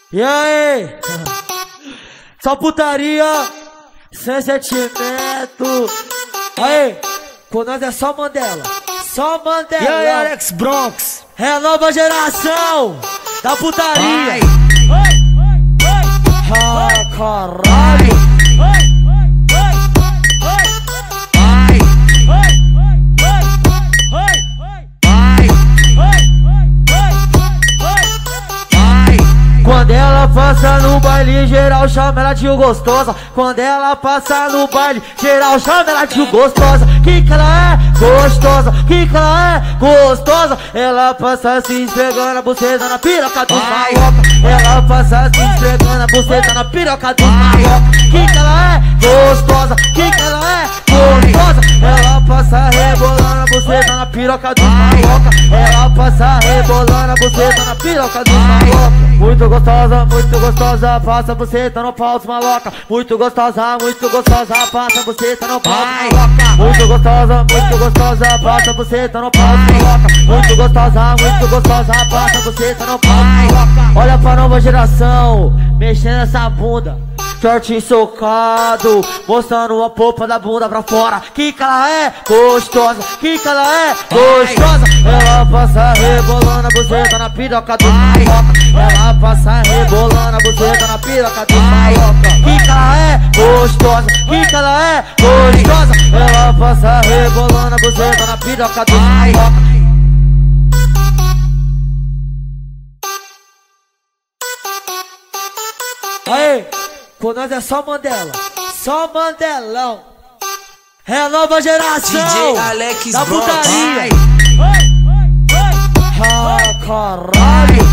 E aí? Só putaria, sem sentimento. Aí, com nós é só Mandela, só Mandela. E aí, Alex Bronx? É a nova geração da putaria. Ah, caralho. Quando ela passa no baile, geral chama ela de gostosa. Quando ela passa no baile, geral chama ela de gostosa. Que ela é gostosa, que ela é gostosa. Ela passa se esfregando a buceta na piroca dos maloca. Ela passa se esfregando a buceta na piroca dos maloca. Que ela é gostosa, que ela é gostosa. Ela passa rebolando a buceta na piroca dos maloca. Ela passa rebolando a buceta na piroca dos maloca. Muito gostosa, passa buceta no pau dos maloca. Muito gostosa, passa buceta no pau dos maloca. Muito gostosa, passa buceta no pau dos maloca. Muito gostosa, passa buceta no pau dos maloca. Olha pra nova geração, mexendo essa bunda. Short socado, mostrando a polpa da bunda pra fora. Que ela é gostosa, que ela é gostosa. Ela passa rebolando a buceta na piroca dos maloca. Ela passa rebolando a buceta na piroca dos maloca. Que ela é gostosa, que ela é gostosa. Ela passa rebolando a buceta na piroca dos maloca. Aí, com nós é só Mandela, só Mandelão. É a nova geração DJ Alex da Bronx. putaria. Ah, caralho.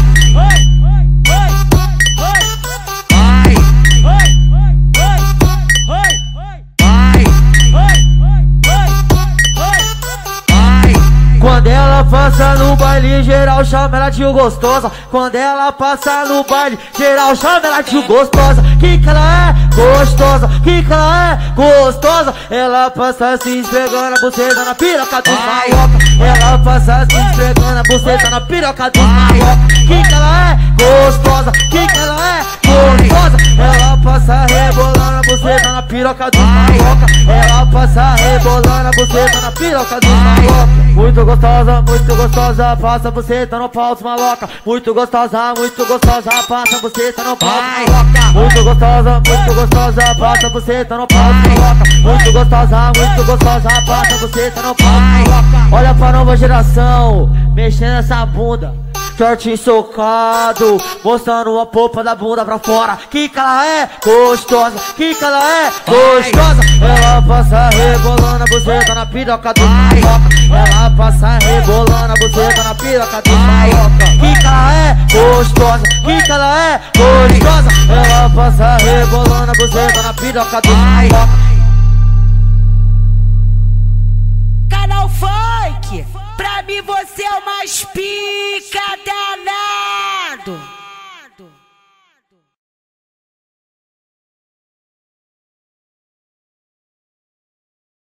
Quando ela passa no baile, geral chama ela de gostosa. Quando ela passa no baile, geral chama ela de gostosa. Que ela é gostosa, que ela é gostosa. Ela passa se esfregando a buceta na piroca dos maloca. Ela passa se esfregando a buceta na piroca dos maloca. Que ela é gostosa, que ela é gostosa. Ela passa rebolando a buceta na piroca dos maloca. Ela passa rebolando a buceta na piroca dos maloca. Muito gostosa, passa buceta no pau dos maloca. Muito gostosa, passa buceta no pau dos maloca. Muito gostosa, passa buceta no pau dos maloca. Muito gostosa, passa buceta no pau dos maloca. Olha pra nova geração, mexendo essa bunda. Short socado, mostrando a polpa da bunda pra fora. Que ela é gostosa, que ela é gostosa. Ela passa rebolando a buceta na piroca dos maloca. Ela passa rebolando a buceta na piroca dos maloca. Que ela é gostosa, que ela é gostosa. Ela passa rebolando a buceta na piroca dos maloca. Canal Funk, pra mim você é o mais pica.